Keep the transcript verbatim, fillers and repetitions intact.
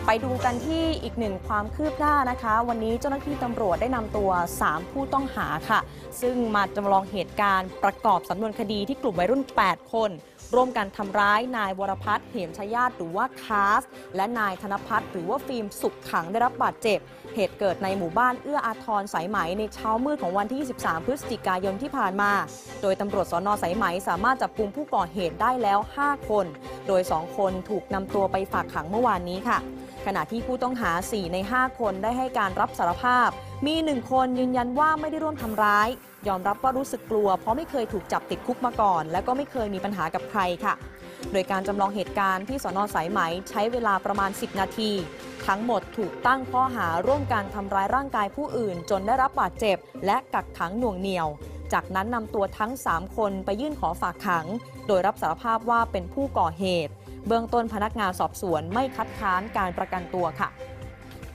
ไปดูกันที่อีกหนึ่งความคืบหน้านะคะวันนี้เจ้าหน้าที่ตำรวจได้นำตัวสามผู้ต้องหาค่ะซึ่งมาจำลองเหตุการณ์ประกอบสำนวนคดีที่กลุ่มวัยรุ่นแปดคนร่วมกันทำร้ายนายวรพัฒน์เหมชยาตหรือว่าคาสและนายธนพัฒน์หรือว่าฟิล์มสุขขังได้รับบาดเจ็บเหตุเกิดในหมู่บ้านเอื้ออาทรสายไหมในเช้ามืดของวันที่ยี่สิบสามพฤศจิกายนที่ผ่านมาโดยตำรวจสน.สายไหมสามารถจับกุมผู้ก่อเหตุได้แล้วห้าคนโดยสองคนถูกนำตัวไปฝากขังเมื่อวานนี้ค่ะขณะที่ผู้ต้องหาสี่ในห้าคนได้ให้การรับสารภาพมีหนึ่งคนยืนยันว่าไม่ได้ร่วมทำร้ายยอมรับว่ารู้สึกกลัวเพราะไม่เคยถูกจับติดคุกมาก่อนและก็ไม่เคยมีปัญหากับใครค่ะโดยการจำลองเหตุการณ์ที่สน.สายไหมใช้เวลาประมาณสิบนาทีทั้งหมดถูกตั้งข้อหาร่วมกันทำร้ายร่างกายผู้อื่นจนได้รับบาดเจ็บและกักขังหน่วงเหนี่ยวจากนั้นนำตัวทั้งสามคนไปยื่นขอฝากขังโดยรับสารภาพว่าเป็นผู้ก่อเหตุเบื้องต้นพนักงานสอบสวนไม่คัดค้านการประกันตัวค่ะ